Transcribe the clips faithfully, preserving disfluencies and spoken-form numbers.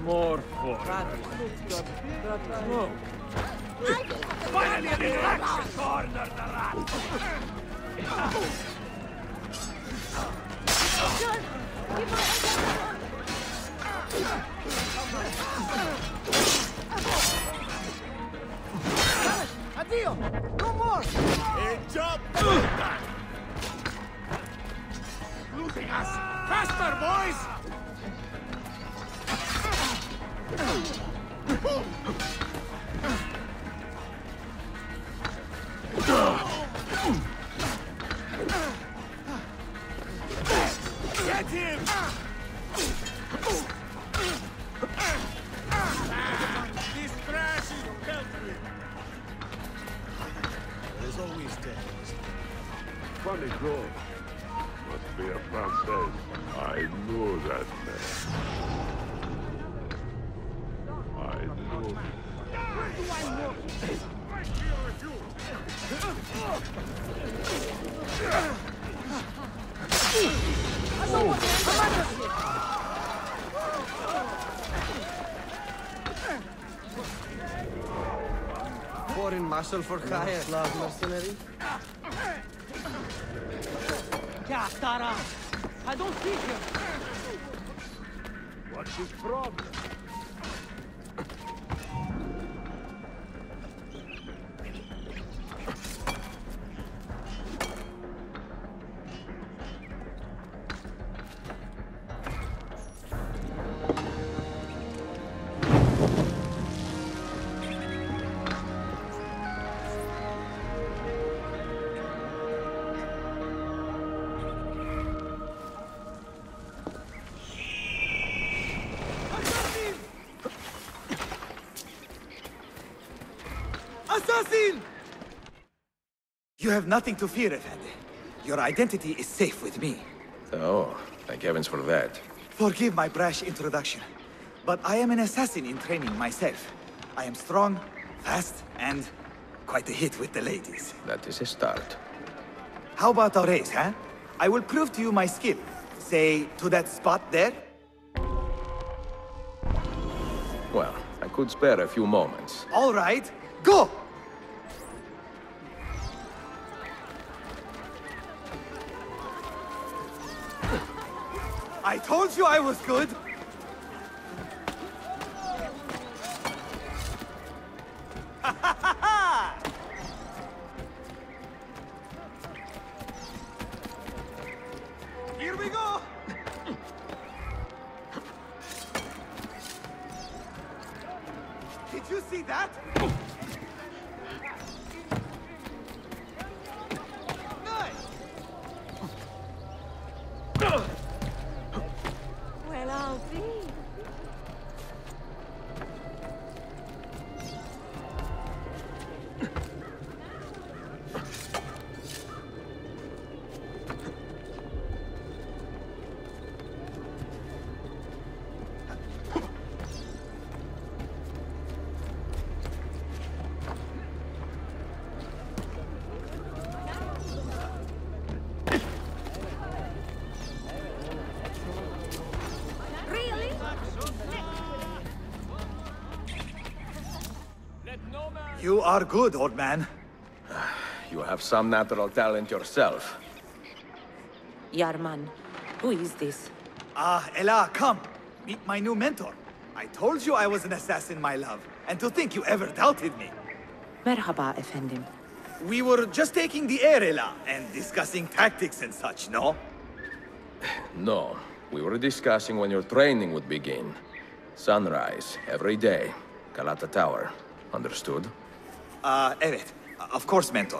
More foreigners. No. Finally, a little action! Corner the rat! Addio! No more! A job done! Losing us! Faster, boys! Get him! This trash is peltry! There's always death. Funny girl. Must be a Francais. I know that man. I know. Where do I look? Right here with you! I know what Foreign marshal for hire, Slav mercenary. Yeah, Tara! I don't see him! What's his problem? Assassin! You have nothing to fear, Effendi. Your identity is safe with me. Oh, thank heavens for that. Forgive my brash introduction, but I am an assassin in training myself. I am strong, fast, and quite a hit with the ladies. That is a start. How about a race, huh? I will prove to you my skill. Say, to that spot there? Well, I could spare a few moments. All right, go! I told you I was good! Here we go! Did you see that? Nice! Well, I'll be. You are good, old man. You have some natural talent yourself. Yarman, who is this? Ah, Ella, come. Meet my new mentor. I told you I was an assassin, my love. And to think you ever doubted me. Merhaba, efendim. We were just taking the air, Ella, and discussing tactics and such, no? No, we were discussing when your training would begin. Sunrise, every day. Galata Tower. Understood? Uh, evet. Of course, mentor.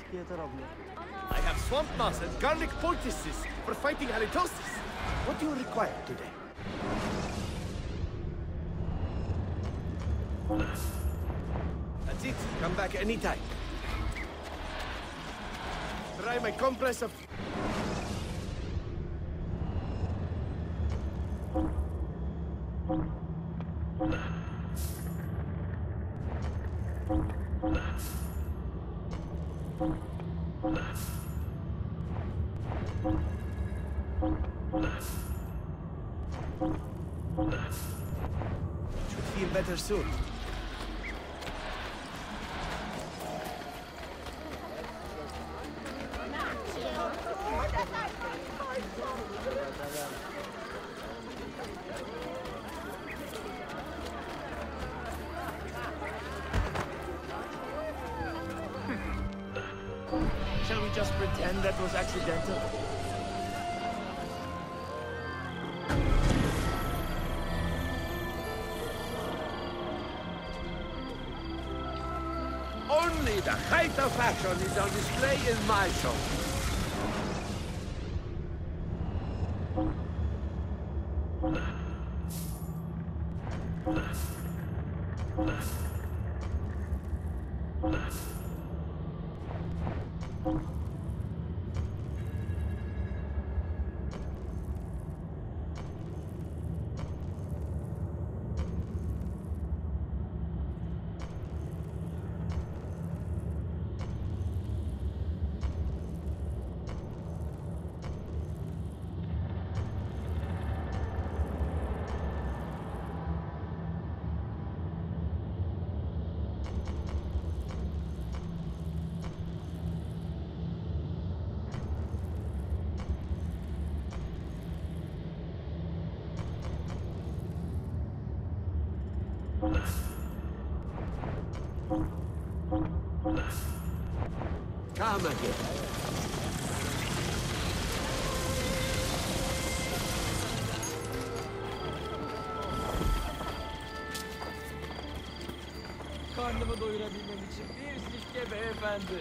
I have swamp moss and garlic poultices for fighting halitosis. What do you require today? That's it. Come back anytime. Try my compress of... Should feel better soon. Shall we just pretend that was accidental? Only the height of fashion is on display in my shop. Come again. Karnımı doyurabilmem için bir sifke beyefendi.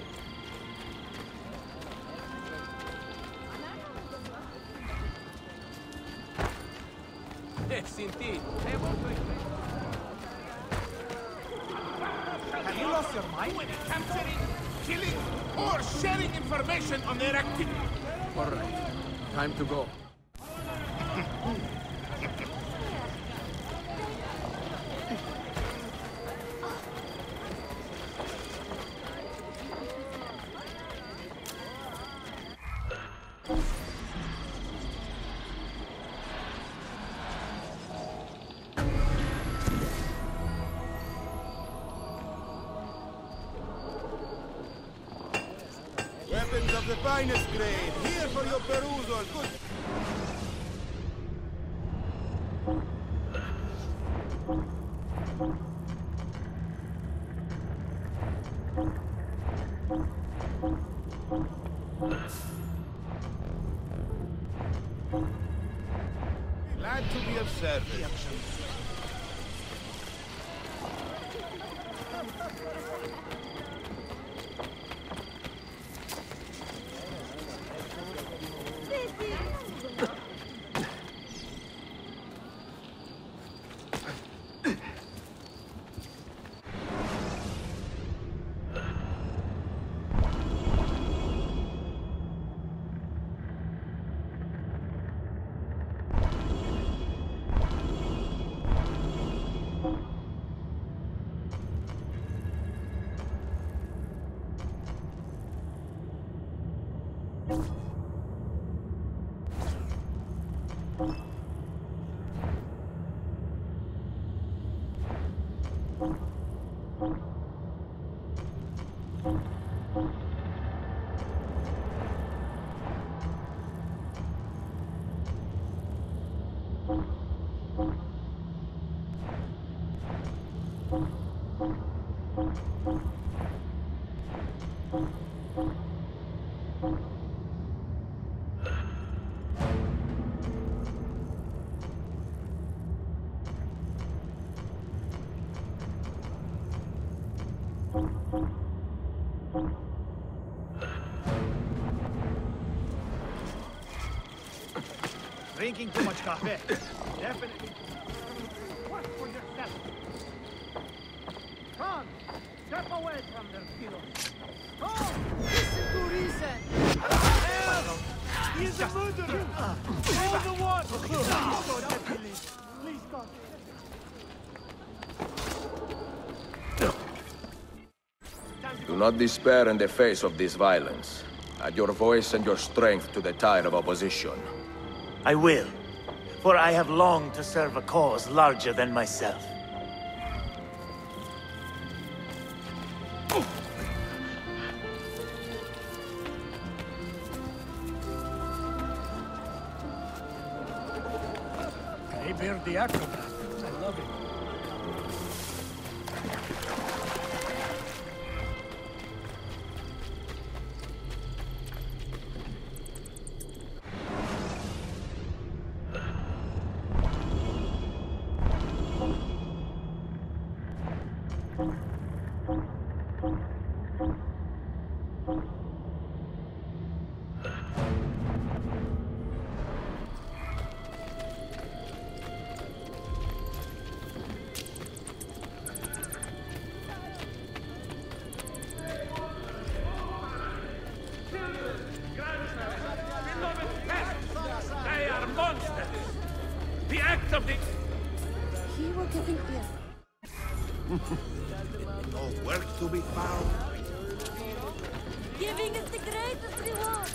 Sin ti. Have you lost your mind? When capturing, killing, or sharing information on their activity. All right. Time to go. Weapons of the finest grade, here for your perusal. Good. Glad to be of service. Drinking too much coffee. Definitely. What for yourself? Come, step away from their pillows. Come, listen to reason. Help! He is a murderer. All the one. Please, God, please, God. Do not despair in the face of this violence. Add your voice and your strength to the tide of opposition. I will, for I have longed to serve a cause larger than myself. They bear the acrobat. I love it. They are monsters! The act of the... He will get in here. No work to be found. Giving is the greatest reward.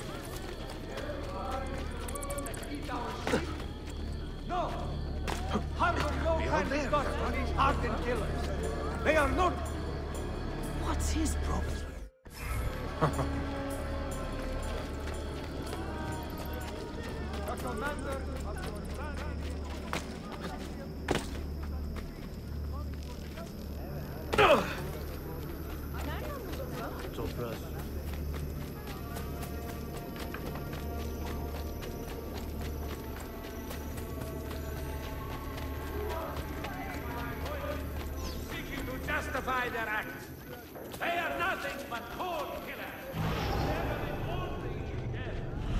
No! Harbor no kind of thoughts for these hardened killers. They are not... What's his problem? The commander of your Seeking to justify their acts. They are nothing but cold killers. Never the only death.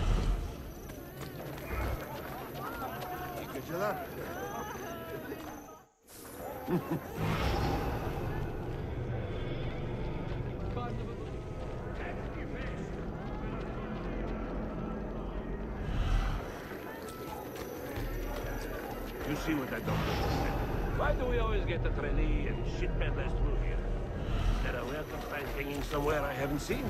You see what that doctor said? Why do we always get the trainee and shit peddlers through here? Is there a welcome sign hanging somewhere I haven't seen?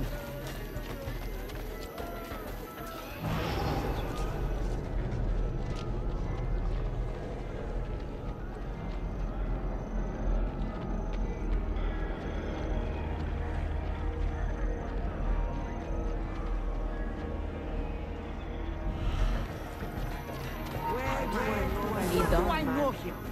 We don't I know mind. him.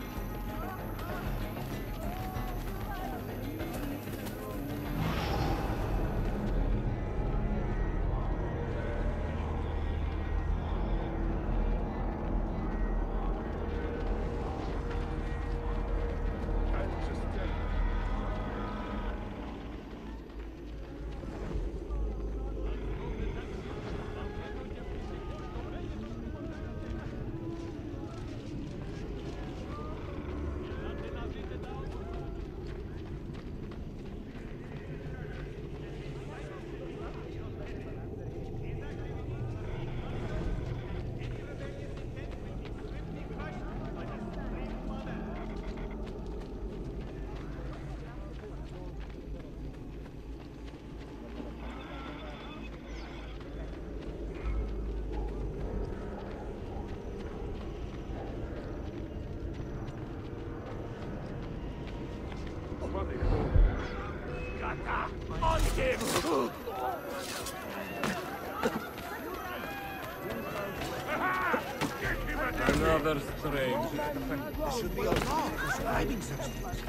On him! Another strange. There should be a law prescribing such things.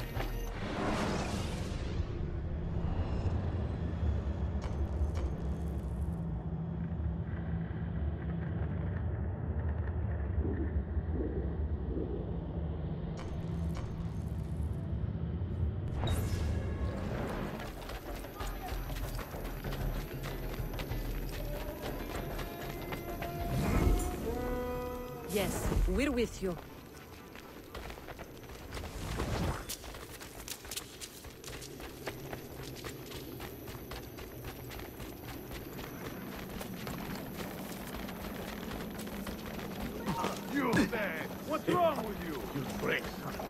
Yes, we're with you. You man! What's wrong with you? You prick!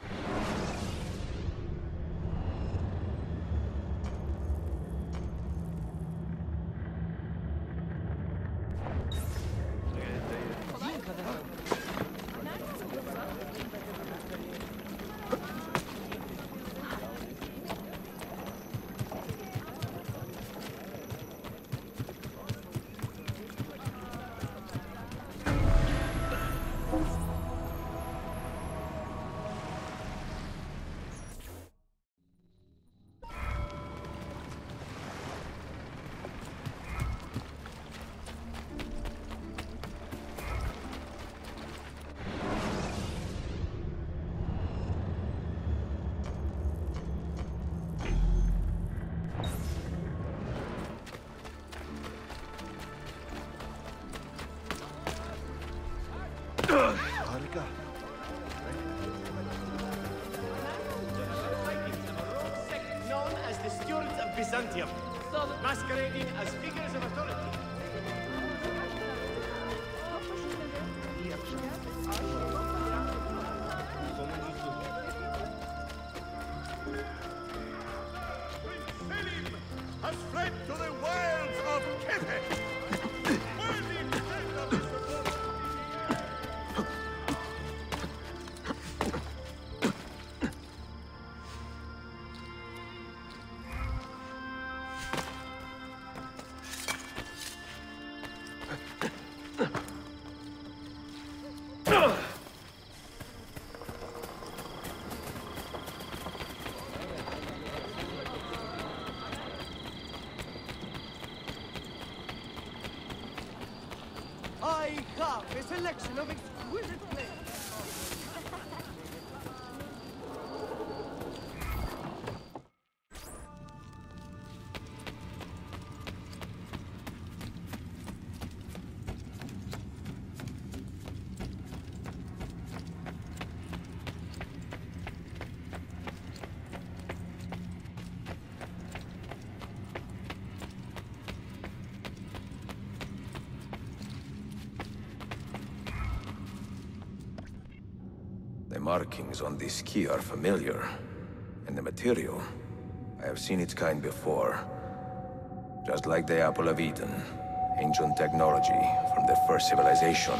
Known as the stewards of Byzantium, masquerading as figures of authority. Selim has fled to the wilds of Kete! I have a selection of exquisite flavors. The markings on this key are familiar. And the material, I have seen its kind before. Just like the Apple of Eden, ancient technology from the first civilization.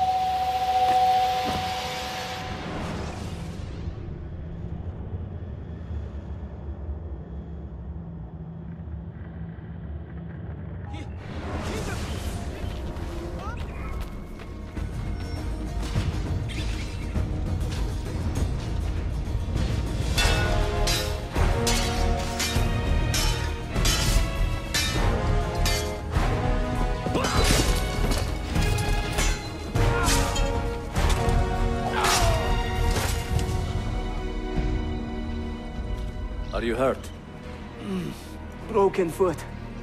Are you hurt? Mm. Broken foot.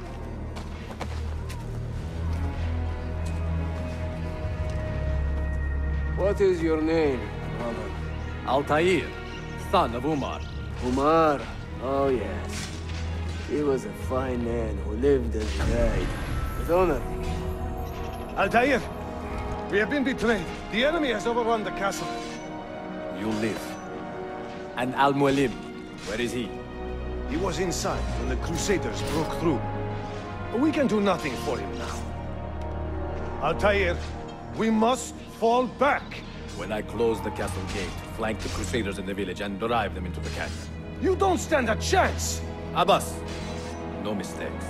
What is your name, brother? Altair, son of Umar. Umar? Oh, yes. He was a fine man who lived and died with honor. Altair! We have been betrayed. The enemy has overrun the castle. You live. And Al-Mualim, where is he? He was inside when the Crusaders broke through. We can do nothing for him now. Altair, we must fall back! When I close the castle gate, flank the Crusaders in the village and drive them into the canyon. You don't stand a chance! Abbas, no mistakes.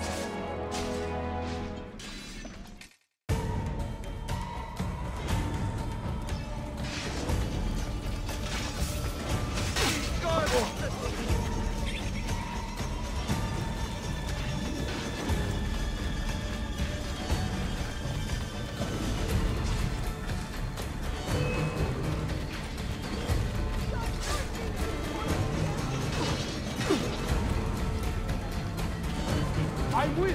I will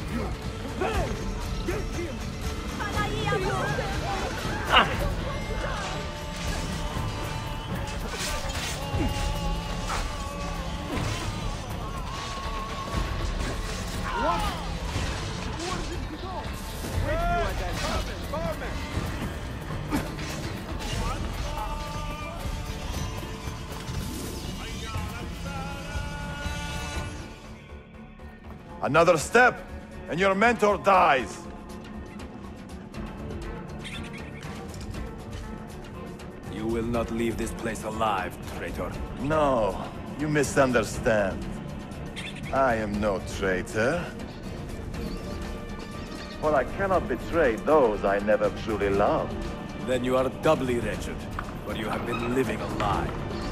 Another step, and your mentor dies. You will not leave this place alive, traitor. No, you misunderstand. I am no traitor. For I cannot betray those I never truly loved. Then you are doubly wretched, for you have been living a lie.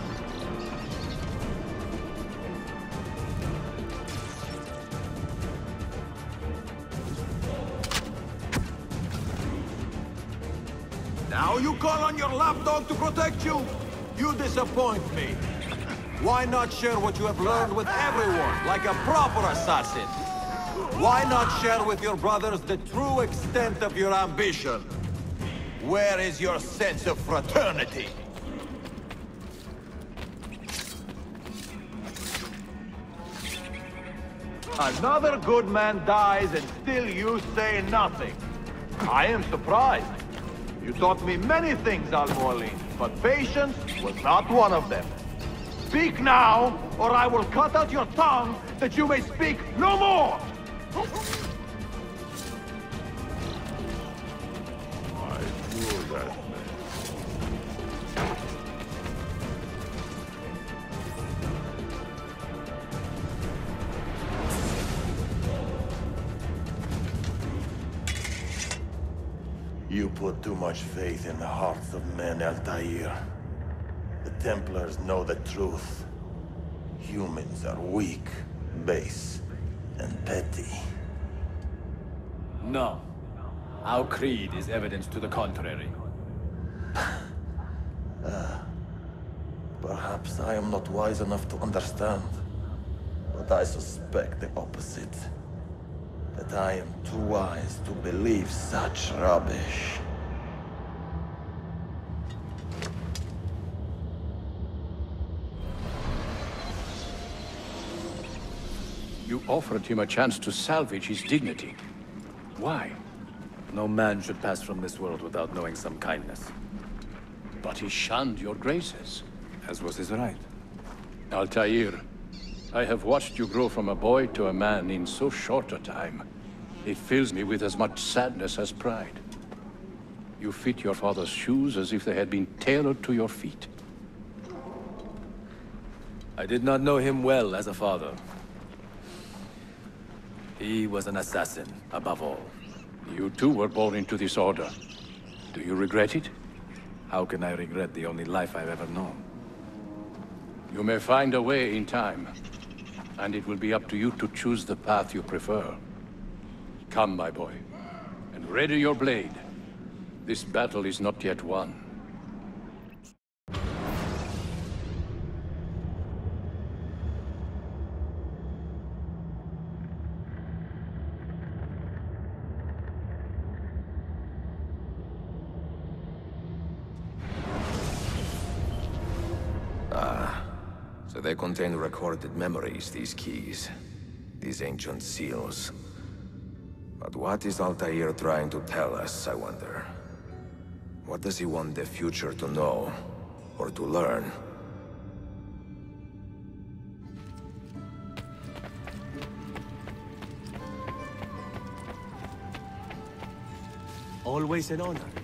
Now you call on your lapdog to protect you? You disappoint me. Why not share what you have learned with everyone, like a proper assassin? Why not share with your brothers the true extent of your ambition? Where is your sense of fraternity? Another good man dies and still you say nothing. I am surprised. You taught me many things, Al-Mualim, but patience was not one of them. Speak now, or I will cut out your tongue that you may speak no more! I knew that. You put too much faith in the hearts of men, Altair. The Templars know the truth. Humans are weak, base, and petty. No. Our creed is evidence to the contrary. uh, perhaps I am not wise enough to understand, but I suspect the opposite. That I am too wise to believe such rubbish. You offered him a chance to salvage his dignity. Why? No man should pass from this world without knowing some kindness. But he shunned your graces. As was his right. Altair, I have watched you grow from a boy to a man in so short a time. It fills me with as much sadness as pride. You fit your father's shoes as if they had been tailored to your feet. I did not know him well as a father. He was an assassin, above all. You too were born into this order. Do you regret it? How can I regret the only life I've ever known? You may find a way in time, and it will be up to you to choose the path you prefer. Come, my boy, and ready your blade. This battle is not yet won. Ah, so they contain recorded memories, these keys. These ancient seals. But what is Altair trying to tell us, I wonder? What does he want the future to know, or to learn? Always an honor.